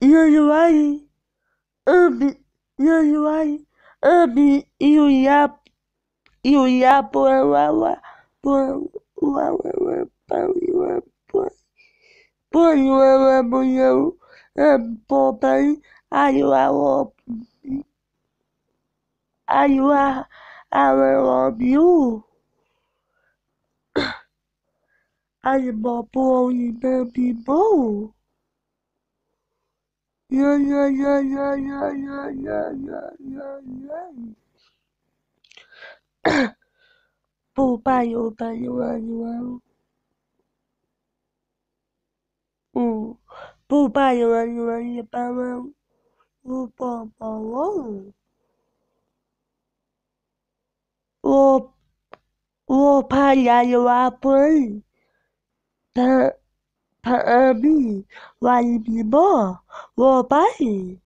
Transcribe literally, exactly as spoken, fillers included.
Iulia, Abi, Iulia, Abi, Iulia, Iulia, por lá, lá, por lá, lá, lá, por lá, por por lá, lá, por lá, por pai, aí lá, ó, aí lá, I love you. I'm a boy, baby boy. Yeah, yeah, yeah, yeah, yeah, yeah, yeah, yeah, yeah, yeah. Boo, bye, you, bye, you, bye, you, boo. Boo, bye, you, bye, you, bye, you, bye, you, boo, boo, boo. Oh, oh, bye, yeah, you, bye, bye. Pa, pa, me. Why, you, be more? Oh, bye.